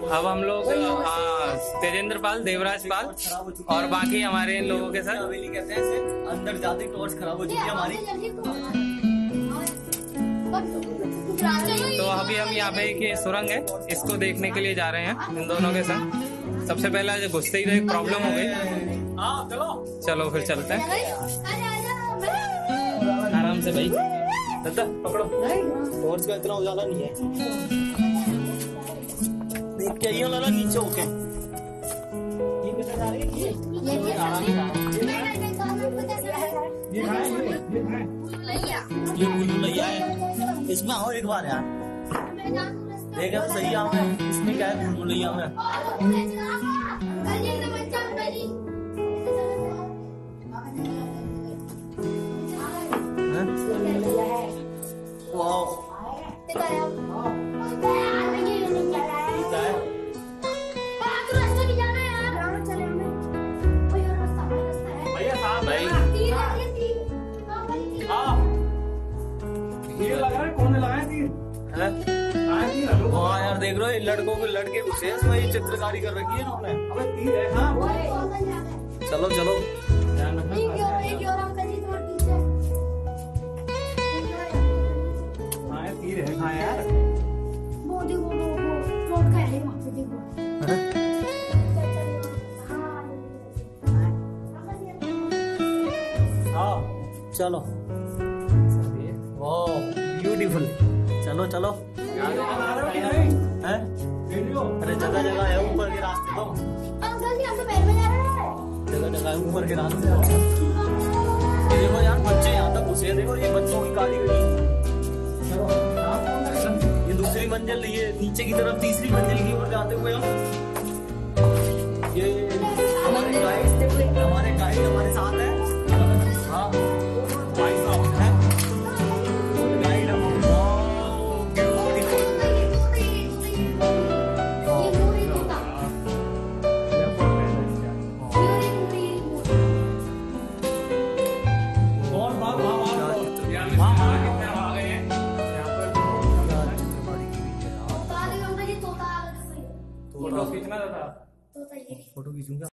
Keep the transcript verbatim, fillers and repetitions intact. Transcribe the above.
अब हम लोग तेजेंद्र पाल, देवराज पाल और बाकी हमारे इन लोगों के साथ हवेली कहते हैं इसे। अंदर जाते टॉर्च खराब हो चुकी है हमारी। तो अभी हम यहाँ पे एक सुरंग है, इसको देखने के लिए जा रहे हैं इन दोनों के साथ। सबसे पहला जो घुसते ही तो एक प्रॉब्लम हो गई। चलो चलो फिर चलते हैं आराम से भाई। दादा पकड़ो, टॉर्च का इतना उजाला नहीं है। देख के आइए लाला नीचे होके। ये किधर जा रही है? ये बुलू लैया है। इसमें आओ एक बार यार, देखा तो सही आम है। इसमें क्या है बुलू लैया में? वाह हाँ यार देख रहे हो लड़कों के लड़के विशेष में ये चित्रकारी कर रखी है इन्होंने। चलो चलो तीर है कहाँ यार? चलो वाह ब्यूटीफुल। चलो चलो हैं? अरे जगह जगह है ऊपर के रास्ते तो, जगह जगह है ऊपर के रास्ते। देखो यार बच्चे यहाँ तक घुसे, देखो ये बच्चों की कारीगरी। ये दूसरी मंजिल, ये नीचे की तरफ तीसरी मंजिल की ओर जाते हुए हम ये हमारे गाइड हमारे गाइड हमारे साथ है। हाँ भाई साहब है गाइड। फोटो खींचना था, फोटो खींचूंगा।